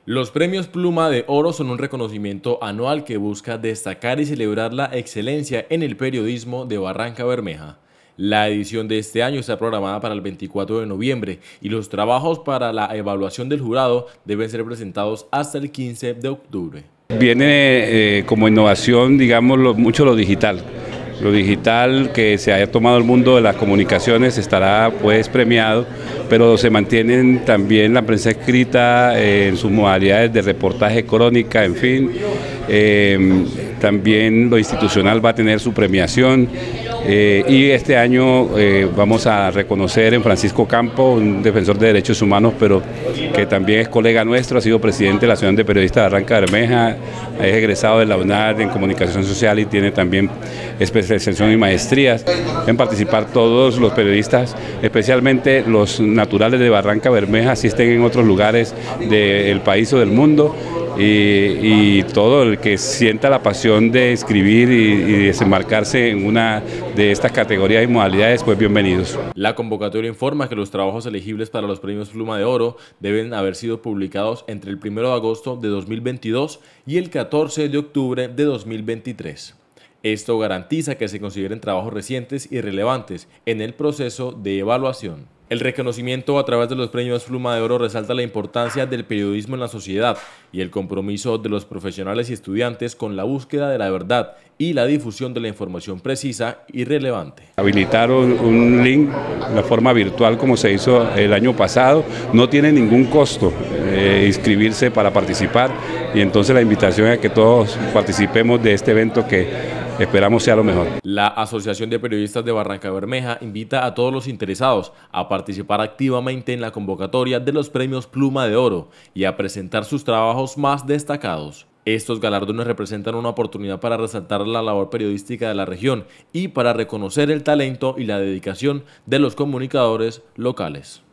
Los premios Pluma de Oro son un reconocimiento anual que busca destacar y celebrar la excelencia en el periodismo de Barrancabermeja. La edición de este año está programada para el 24 de noviembre y los trabajos para la evaluación del jurado deben ser presentados hasta el 15 de octubre. Viene como innovación, digamos, mucho lo digital. Lo digital que se haya tomado el mundo de las comunicaciones estará pues premiado, pero se mantienen también la prensa escrita en sus modalidades de reportaje, crónica, en fin. También lo institucional va a tener su premiación y este año vamos a reconocer en Francisco Campo, un defensor de derechos humanos, pero que también es colega nuestro, ha sido presidente de la Asociación de Periodistas de Barrancabermeja, es egresado de la UNAD en Comunicación Social y tiene también especialización y maestrías. En participar todos los periodistas, especialmente los naturales de Barrancabermeja, si estén en otros lugares del país o del mundo, y todo el que sienta la pasión de escribir y desembarcarse en una de estas categorías y modalidades, pues bienvenidos. La convocatoria informa que los trabajos elegibles para los premios Pluma de Oro deben haber sido publicados entre el 1 de agosto de 2022 y el 14 de octubre de 2023. Esto garantiza que se consideren trabajos recientes y relevantes en el proceso de evaluación. El reconocimiento a través de los premios Pluma de Oro resalta la importancia del periodismo en la sociedad y el compromiso de los profesionales y estudiantes con la búsqueda de la verdad y la difusión de la información precisa y relevante. Habilitaron un link de forma virtual como se hizo el año pasado, no tiene ningún costo inscribirse para participar y entonces la invitación es que todos participemos de este evento que esperamos sea lo mejor. La Asociación de Periodistas de Barrancabermeja invita a todos los interesados a participar activamente en la convocatoria de los premios Pluma de Oro y a presentar sus trabajos más destacados. Estos galardones representan una oportunidad para resaltar la labor periodística de la región y para reconocer el talento y la dedicación de los comunicadores locales.